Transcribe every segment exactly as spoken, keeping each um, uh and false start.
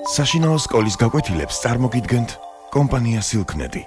საშინაო სკოლის გაკვეთილებს წარმოგიდგენთ კომპანია სილქნედი.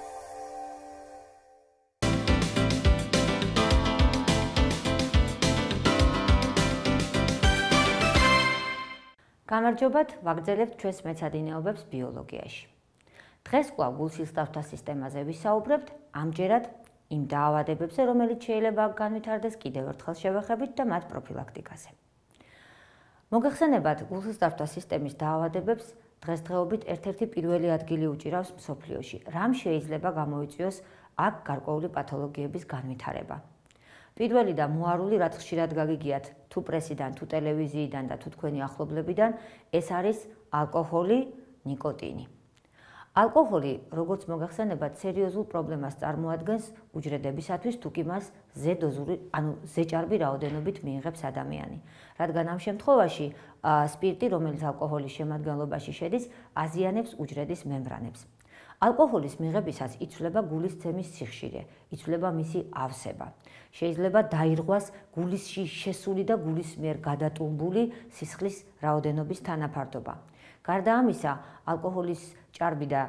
გამარჯობათ, ვაგრძელებთ ჩვენს მეცადინეობებს ბიოლოგიაში. დღეს კვლავ გულ-სისხლძარღვთა სისტემაზე ვისაუბრებთ, ამჯერად იმ დაავადებებზე, რომელიც შეიძლება განვითარდეს, კიდევ ერთხელ შევეხებით და მათ პროფილაქტიკაზე. მოგეხსენებათ, გულ-სისხლძარღვთა სისტემის დაავადებებს დღესდღეობით ერთ-ერთი პირველი ადგილი უჭირავს მსოფლიოში. რამ შეიძლება გამოიწვიოს აქ გარკვეული პათოლოგიების განვითარება? პირველი და მოარული, რაც ხშირად გაგიგიათ თუ პრესიდან, თუ ტელევიზიიდან და თუ თქვენი ახლობლებიდან, ეს არის ალკოჰოლი, ნიკოტინი. ალკოჰოლი, როგორც მოგეხსენებათ, სერიოზულ პრობლემას წარმოადგენს უჯრედებისათვის, თუ კი მას ზედოზური, ანუ ზეჭარბი რაოდენობით მიიღებს ადამიანი. რადგან ამ შემთხვევაში სპირტი, რომელიც ალკოჰოლის შემადგენლობაში შედის, აზიანებს უჯრედის მემბრანებს. ალკოჰოლის მიღებისას იცვლება გულის ცემის სიხშირე, იცვლება მისი ავსება. შეიძლება დაირღვას გულისში შესული და გულის მიერ გადატუმბული სისხლის რაოდენობის თანაფარდობა. გარდა ამისა, ალკოჰოლის ჭარბი და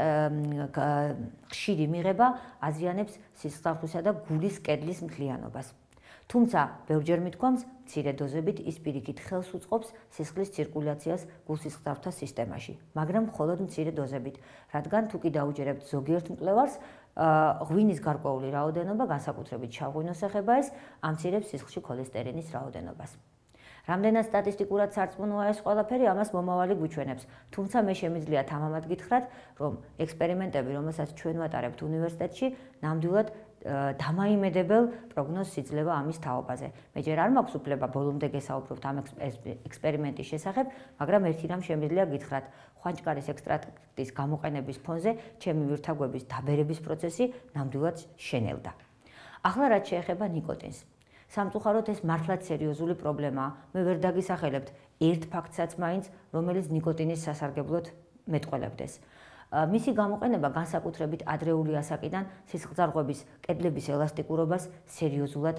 ხშირი მიღება აზიანებს სისხლძარღვისა და გულის კედლის მთლიანობას. თუმცა, ბევრჯერ მიდგომს, მცირე დოზებით ის პირიქით ხელს უწყობს სისხლის ცირკულაციას გულ-სისხლძარღვთა სისტემაში, მაგრამ მხოლოდ მცირე დოზებით, რადგან თუ კი დაუჯერებთ ზოგიერთ მკვლევარს, ღვინის გარკვეული რაოდენობა, განსაკუთრებით შავღვინოს ეხება ეს, ამცირებს სისხლში ქოლესტერინის რაოდენობას. რამდენად სტატისტიკურად სარწმუნოა ეს ყველაფერი, ამას მომავალი გვიჩვენებს. თუმცა მე შემიძლია თამამად გითხრათ, რომ ექსპერიმენტები, რომელსაც ჩვენ ვატარებთ უნივერსიტეტში, ნამდვილად დამაიმედებელ პროგნოზს იძლევა ამის თაობაზე. მე ჯერ არ მაქვს უფლება ბოლომდე გესაუბროთ ამ ექსპერიმენტის შესახებ, მაგრამ ერთი რამ შემიძლია გითხრათ, ხვანჭკარის ექსტრაქტის გამოყენების ფონზე ჩემი ვირთაგვების დაბერების პროცესი ნამდვილად შენელდა. ახლა რაც შეეხება ნიკოტინს. სამწუხაროდ ეს მართლაც სერიოზული პრობლემაა. მე ვერ დაგისახელებთ ერთ ფაქტსაც მაინც, რომელიც ნიკოტინის სასარგებლოდ მეტყველებდეს. მისი გამოყენება განსაკუთრებით ადრეული ასაკიდან სისხლძარღვების კედლების ელასტიკურობას სერიოზულად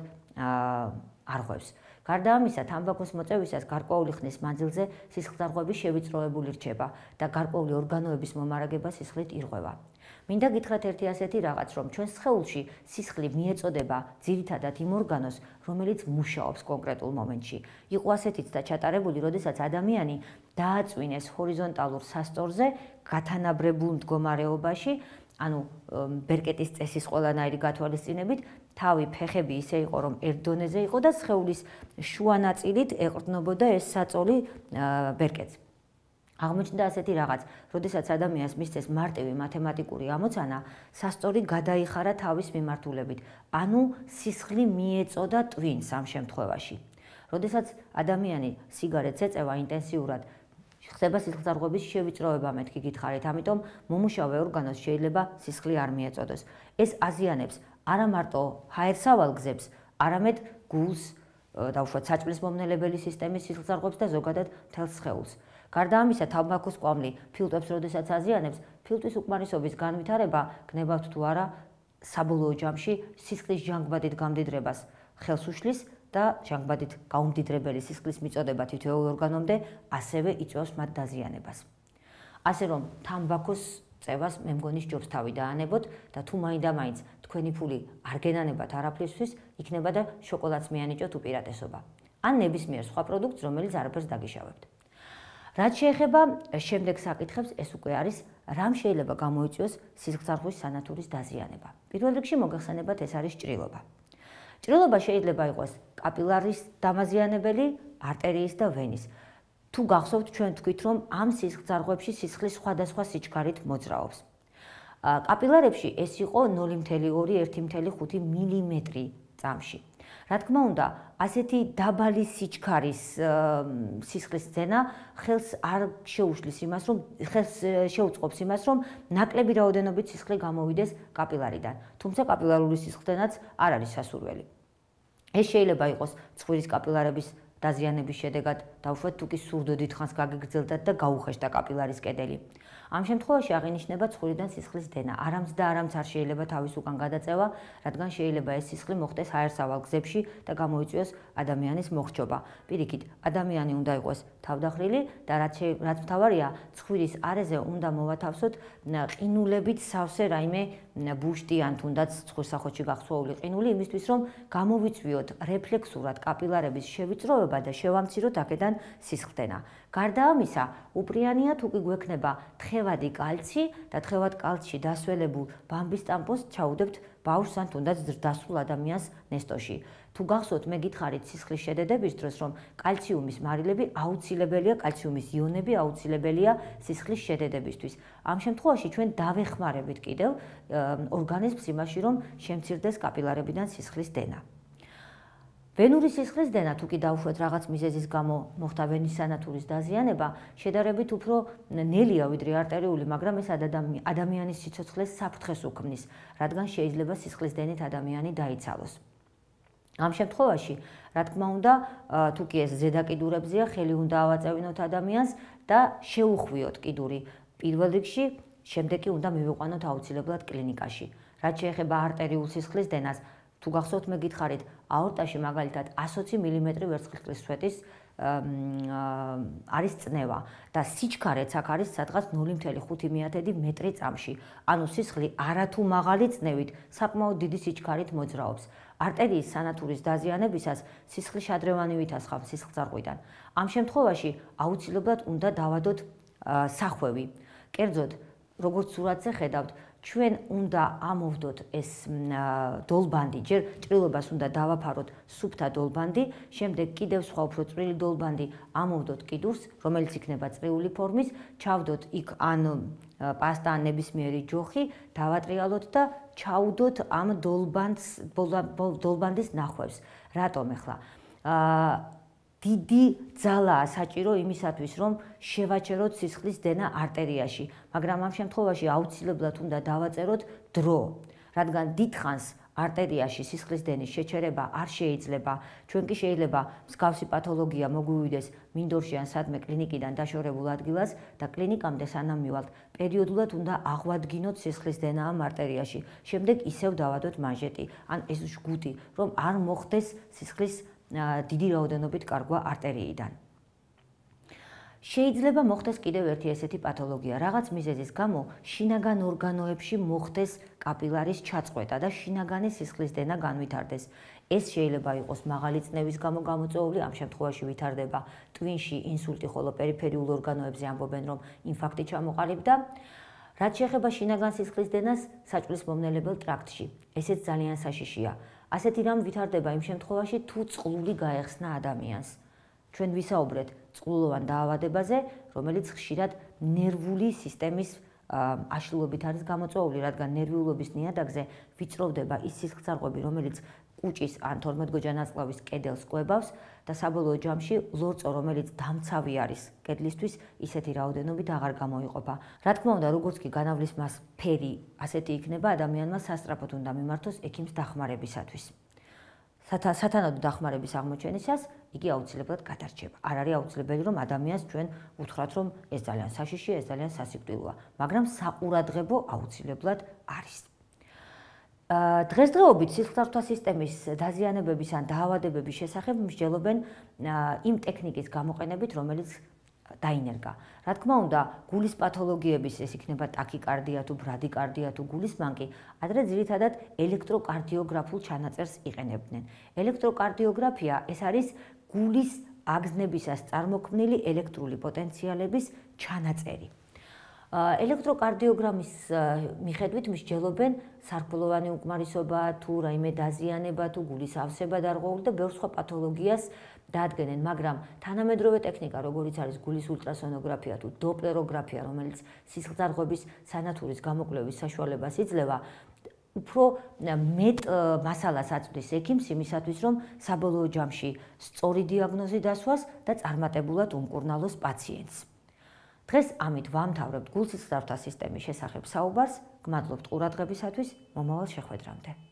არღვევს. გარდა ამისა, თამბაქოს მოწევისას გარკვეული ხნის მანძილზე სისხლძარღვები შევიწროებული რჩება და გარკვეული ორგანოების მომარაგება სისხლით ირღვევა. მინდა გითხრათ ერთი ასეთი რაღაც, რომ ჩვენს სხეულში სისხლი მიეწოდება ძირითადად იმ ორგანოს, რომელიც მუშაობს კონკრეტულ მომენტში. იყო ასეთიც და ჩატარებული, როდესაც ადამიანი დააწვინეს ჰორიზონტალურ სასწორზე გათანაბრებულ მდგომარეობაში, ანუ ბერკეტის წესის ყველანაირი გათვალისწინებით, თავი, ფეხები ისე იყო, რომ ერთ დონეზე იყო და სხეულის შუა ნაწილით ეყრდნობოდა ეს საწოლი ბერკეტს. აღმოჩნდა ასეთი რაღაც, როდესაც ადამიანს მისცეს მარტივი მათემატიკური ამოცანა, სასწორი გადაიხარა თავის მიმართულებით, ანუ სისხლი მიეწოდა ტვინს ამ შემთხვევაში. როდესაც ადამიანი სიგარეტს ეწევა ინტენსიურად, ხდება სისხლძარღვების შევიწროება, მეთქი გითხარით, ამიტომ მომუშავე ორგანოს შეიძლება სისხლი არ მიეწოდოს. ეს აზიანებს არა მარტო ჰაერსავალ გზებს, არამედ გულს, დაუშვათ საჭმლის მომნელებელი სისტემის სისხლძარღვებს და ზოგადად მთელს სხეულს. გარდა ამისა, თამბაქოს კვამლი ფილტვებს, როდესაც აზიანებს, ფილტვის უკმარისობის განვითარება, გნებავთ თუ არა, საბოლოო ჯამში სისხლის ჟანგბადით გამდიდრებას ხელს უშლის და ჟანგბადით გაუმდიდრებელი სისხლის მიწოდება თითოეულ ორგანომდე ასევე იწვევს მათ დაზიანებას. ასე რომ, თამბაქოს წევას მე მგონი სჯობს თავი დაანებოთ და თუ მაინდა-მაინც თქვენი ფული არ გენანებათ არაფრისთვის, იქნება და შოკოლადს მიანიჭოთ უპირატესობა. ან ნებისმიერ სხვა პროდუქტს, რომელიც არაფერს დაგიშავებთ. რაც შეეხება შემდეგ საკითხებს, ეს უკვე არის, რამ შეიძლება გამოიწვიოს სისხლძარღვის სანათურის დაზიანება. პირველ რიგში მოგეხსენებათ, ეს არის ჭრილობა. ჭრილობა შეიძლება იყოს კაპილარის დამაზიანებელი, არტერიის და ვენის. თუ გახსოვთ, ჩვენ თქვით, რომ ამ სისხლძარღვებში სისხლის სხვადასხვა სიჩქარით მოძრაობს. კაპილარებში ეს იყო ნული მთელი ორი - ერთი მთელი ხუთი მილიმეტრი წამში. რა თქმა უნდა, ასეთი დაბალი სიჩქარის სისხლის ძენა ხელს არ შეუშლის იმას, რომ ხელს შეუწყობს იმას, რომ ნაკლები რაოდენობით სისხლი გამოვიდეს კაპილარიდან. თუმცა კაპილარული სისხლძენაც არ არის სასურველი. ეს შეიძლება იყოს ცხვირის კაპილარების დაზიანების შედეგად, დაუშვათ თუ კი სურდო დიდხანს გაგეგრძელდათ და გაუხეშთა კაპილარის კედელი. ამ შემთხვევაში აღინიშნება ცხვირიდან სისხლის დენა. არამც და არამც არ შეიძლება თავის უკან გადაწევა, რადგან შეიძლება ეს სისხლი მოხდეს ჰაერსავალ გზებში და გამოიწვიოს ადამიანის მოხრჩობა. პირიქით, ადამიანი უნდა იყოს თავდახრილი და რაც მთავარია, ცხვირის არეზე უნდა მოვათავსოთ ყინულებით სავსე რაიმე ბუშტი ან თუნდაც ცხვირსახოთში გახსოვული ყინული, იმისთვის რომ გამოვიწვიოთ რეფლექსურად კაპილარების შევიწროვება და შევამციროთ აქედან სისხლდენა. გარდა ამისა, უპრიანია თუ კი გვექნება თხევადი კალცი და თხევად კალციში დასველებულ ბამბის ტამპონს ჩაუდებთ ბავშვს ან თუნდაც დასულ ადამიანს ნესტოში. თუ გახსოვთ, მე გითხარით სისხლის შედედების დროს, რომ კალციუმის მარილები აუცილებელია, კალციუმის იონები აუცილებელია სისხლის შედედებისთვის. ამ შემთხვევაში ჩვენ დავეხმარებით კიდევ ორგანიზმს იმაში, რომ შემცირდეს კაპილარებიდან სისხლის დენა. ვენური სისხლის დენა, თუ კი დავუშვათ რაღაც მიზეზის გამო მოხდა ვენის სანათურის დაზიანება, შედარებით უფრო ნელია ვიდრე არტერიული, მაგრამ ეს ადამიანის სიცოცხლეს საფრთხეს უქმნის, რადგან შეიძლება სისხლის დენით ადამიანი დაიცალოს. ამ შემთხვევაში, რა თქმა უნდა, თუ კი ეს ზედა კიდურებზეა, ხელი უნდა ავაწევინოთ ადამიანს და შეუხვიოთ კიდური. პირველ რიგში, შემდეგ კი უნდა მივიყვანოთ აუცილებლად კლინიკაში. რაც შეეხება არტერიულ სისხლის დენას, თუ გახსოვთ, მე გითხარით, აორტაში მაგალითად ათი მილიმეტრი ვერცხლის სვეტის არის წნევა და სიჩქარეც აქ არის სადღაც ნული კoma ხუთი მეტრი წამში. ანუ სისხლი არათუ მაღალი წნევით საკმაოდ დიდი სიჩქარით მოძრაობს. არტერიის სანათურის დაზიანებისას სისხლი შადრევანი ვითასხავს სისხლძარღვიდან. ამ შემთხვევაში აუცილებლად უნდა დავადოთ სახვევი. კერძოდ, როგორც სურათზე ხედავთ, ჩვენ უნდა ამოვდოთ ეს დოლბანდი, ჯერ ჭრილობას უნდა დავაფაროთ სუფთა დოლბანდი, შემდეგ კიდევ სხვა უფრო წვრილი დოლბანდი ამოვდოთ კიდურს, რომელიც იქნება წრიული ფორმის, ჩავდოთ იქ ან პასტა ან ნებისმიერი ჯოხი, დავატრიალოთ და ჩაუდოთ ამ დოლბანს, დოლბანდის ნახვევს. რატომ ახლა? დიდი ძალაა საჭირო იმისათვის, რომ შევაჩეროთ სისხლის დენა არტერიაში, მაგრამ ამ შემთხვევაში აუცილებლად უნდა დავაწეროთ დრო, რადგან დიდხანს არტერიაში სისხლის დენის შეჩერება არ შეიძლება. ჩვენ კი შეიძლება მსგავსი პათოლოგია მოგვივიდეს მინდორში ან სადმე კლინიკიდან დაშორებულ ადგილას და კლინიკამდე სანამ მივალთ, პერიოდულად უნდა აღვადგინოთ სისხლის დენა ამ არტერიაში. შემდეგ ისევ დავადოთ მანჟეტი ან ეს ჯგუტი, რომ არ მოხდეს სისხლის დიდი რაოდენობით კარგვა არტერიიდან. შეიძლება მოხდეს კიდევ ერთი ესეთი პათოლოგია, რაღაც მიზეზის გამო შინაგან ორგანოებში მოხდეს კაპილარის ჩაწყვეტა და შინაგანი სისხლის დენა განვითარდეს. ეს შეიძლება იყოს მაღალი წნევის გამო გამოწვეული, ამ შემთხვევაში ვითარდება ტვინში ინსულტი, ხოლო პერიფერიულ ორგანოებზე ამბობენ, რომ ინფარქტი ჩამოყალიბდა. რაც შეეხება შინაგან სისხლის დენას საჭმლის მომნელებელ ტრაქტში, ესეც ძალიან საშიშია. ასეთი რამ ვითარდება იმ შემთხვევაში, თუ წყლული გაეხსნა ადამიანს. ჩვენ ვისაუბრეთ წყლულოვან დაავადებაზე, რომელიც ხშირად ნერვული სისტემის აშლილობით არის გამოწვეული, რადგან ნერვიულობის ნიადაგზე ვიწროვდება ის სისხლძარღვები, რომელიც კუჭის ან თორმეტგოჯა ნაწლავის კედელს კვებავს და საბოლოო ჯამში ლორწო, რომელიც დამცავი არის კედლისთვის, ისეთი რაოდენობით აღარ გამოიყოფა. რა თქმა უნდა, როგორც კი განავლის მას ფერი ასეთი იქნება, ადამიანმა სასწრაფოდ უნდა მიმართოს ექიმს დახმარებისათვის. სათანადო დახმარების აღმოჩენისას იგი აუცილებლად გადარჩება. არ არის აუცილებელი, რომ ადამიანს ჩვენ უთხრათ, რომ ეს ძალიან საშიშია, ეს ძალიან სასიკვდილოა, მაგრამ საყურადღებო აუცილებლად არის. დღესდღეობით სისხლძარღვთა სისტემის დაზიანებების ან დაავადებების შესახებ მსჯელობენ იმ ტექნიკის გამოყენებით, რომელიც დაინერგა. რა თქმა უნდა, გულის პათოლოგიების, ეს იქნება ტაკიკარდია თუ ბრადიკარდია თუ გულის მანკი, ადრე ძირითადად ელექტროკარდიოგრაფულ ჩანაწერს იყენებდნენ. ელექტროკარდიოგრაფია ეს არის გულის აგზნებისას წარმოქმნილი ელექტრული პოტენციალების ჩანაწერი. ელექტროკარდიოგრამის მიხედვით მსჯელობენ სარქველოვანი უკმარისობა თუ რაიმე დაზიანება თუ გულის ავსება დარღვეული და ბევრ სხვა პათოლოგიას დაადგენენ, მაგრამ თანამედროვე ტექნიკა, როგორიც არის გულის ულტრასონოგრაფია თუ დოპლეროგრაფია, რომელიც სისხლძარღვების სანათურის გამოკვლევის საშუალებას იძლევა, უფრო მეტ მასალას აწვდის ექიმს იმისათვის, რომ საბოლოო ჯამში სწორი დიაგნოზი დასვას და წარმატებულად უმკურნალოს პაციენტს. დღეს ამით ვამთავრებთ გულ-სისხლძარღვთა სისტემის შესახებ საუბარს. გმადლობთ ყურადღებისათვის, მომავალ შეხვედრამდე.